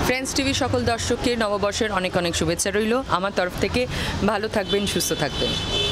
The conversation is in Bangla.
ফ্রেন্ডস টিভি সকল দর্শককে নববর্ষের অনেক অনেক শুভেচ্ছা রইল আমার তরফ থেকে। ভালো থাকবেন, সুস্থ থাকবেন।